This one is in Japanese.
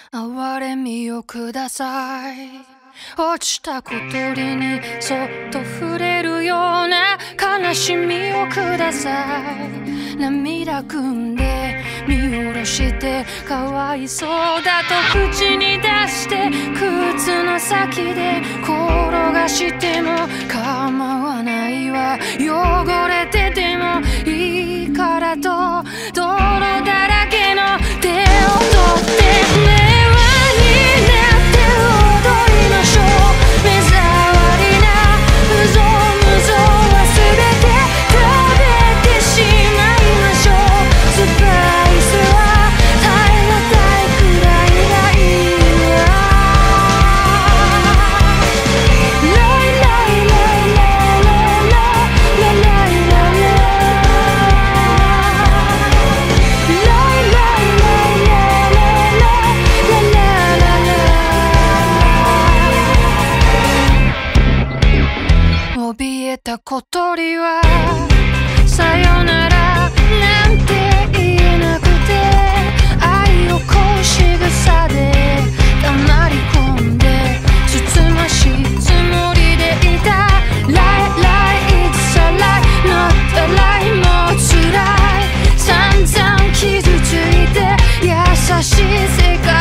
哀れみをください。落ちた小鳥にそっと触れるような悲しみをください。涙ぐんで見下ろしてかわいそうだと口に出して靴の先で転がしても構わないわ。汚れててもいいからと泥だらけの手を取って怯えた小鳥はさよならなんて言えなくて愛をこう仕草で黙り込んでつつましいつもりでいた Lie, lie, it's a lie, not a lie もう辛い散々傷ついて優しい世界